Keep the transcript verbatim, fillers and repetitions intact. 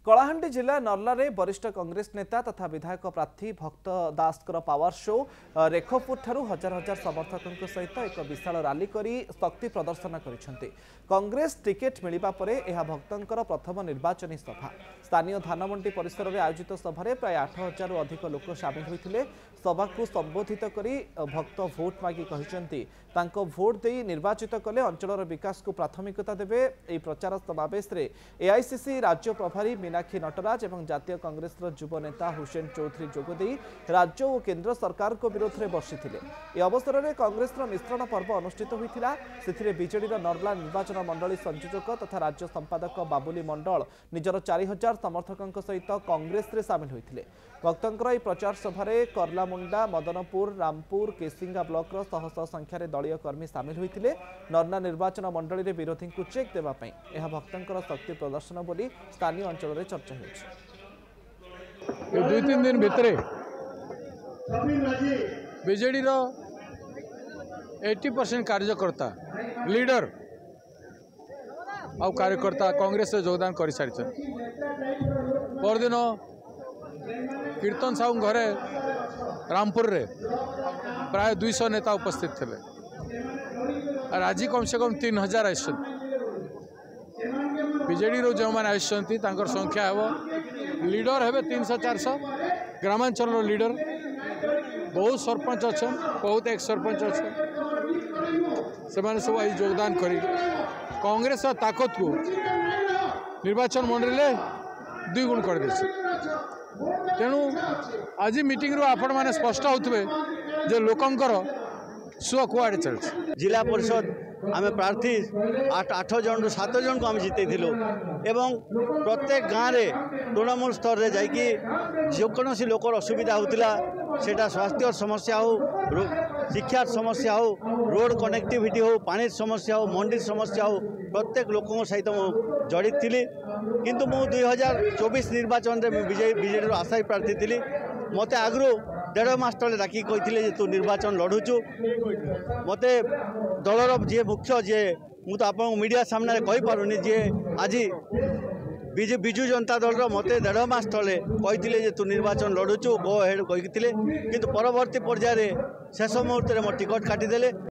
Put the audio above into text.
कलाहांडी जिला नर्लारे वरिष्ठ कांग्रेस नेता तथा विधायक प्रार्थी भक्त दासकर पावर शो रेखपुर ठारू हजार हजार समर्थकों सहित एक विशाल रैली करी शक्ति प्रदर्शन करिसेंती। कांग्रेस टिकेट मिलिबा परे एहा भक्तंकर प्रथम निर्वाचनी सभा। स्थानीय धानमंडी परिसर में आयोजित सभारे प्राय आठ हजार अधिक लोक सामिल होइथिले। सभा को संबोधित करी भक्त भोट मागी कहिसेंती तांको भोट देई निर्वाचित कले अंचलर विकास को प्राथमिकता देबे। एई प्रचार समावेश रे एआईसीसी राज्य प्रभारी मीनाक्षी नटराज और जातीय कांग्रेस युव नेता हुसैन चौधरी जोगदे राज्य और केंद्र सरकार को विरोध में बसिथिले। ए अवसर में कांग्रेस मिश्रण पर्व अनुष्ठित होइथिला। सेथिरे बीजेडी नर्ला निर्वाचन मंडली संयोजक तथा राज्य संपादक बाबुली मंडल निजर चार हजार समर्थकों सहित कांग्रेस रे सामिल होइथिले। भक्तंकर प्रचार सभारे करलामुंडा मदनपुर रामपुर केसिंगा ब्लॉक शह शह संख्यार दलीय कर्मी सामिल होइथिले। नर्ला निर्वाचन मंडली रे विरोधी को चेक देबा पई एहा भक्तंकर शक्ति प्रदर्शन बोली स्थानीय अंचल रे चर्चा होइछि। दुई तीन दिन भितरे बीजेडी रो अस्सी परसेंट कार्यकर्ता लीडर और कार्यकर्ता कांग्रेस से योगदान कर सारी। परदिन कीर्तन साहू घरे रामपुर रे प्राय दुई सौ नेता उपस्थित थे और आज कम से कम तीन हजार आस बीजेडी रो जो मैंने आसती संख्या है लीडर है तीन सौ चार सौ ग्रामांचल लीडर बहुत सरपंच अच्छा बहुत एक सरपंच अच्छा से मैंने सब आज योगदान कर कांग्रेस ताकत को निर्वाचन मंडल दुई गुण कर दे। तेणु आज मीटिंग रू आपण मैंने स्पष्ट होते जे लोकंकर सुख कुआड़े चलছে। जिला परिषद आम प्रार्थी आठ आठ जन सात जन को आम जितेलु एवं प्रत्येक गाँव में तृणमूल स्तर में जाकि जेकोसी लोकर असुविधा होता सेटा स्वास्थ्य समस्या हो शिक्षा समस्या हो रोड कनेक्टिविटी हो पानी समस्या हो मंडी समस्या हो प्रत्येक लोकों सहित मुझे जड़ित थी। किंतु मु दुई हजार चौबीस निर्वाचन में बीजेडी आशायी प्रार्थी थी। मत आगु देढ़ मास तले डाकी कही तू निर्वाचन लड़ुचु मत दलर जी मुख्य जी मु तो आप मीडिया सामने कहीपरूनी जी आज बीजे विजु जनता दल मत देढ़ मास तले कही तू निर्वाचन लड़ुचु गो हेड कही किंतु परवर्ती पर्यायर शेष मुहूर्त में मो टिकट काटिदेले।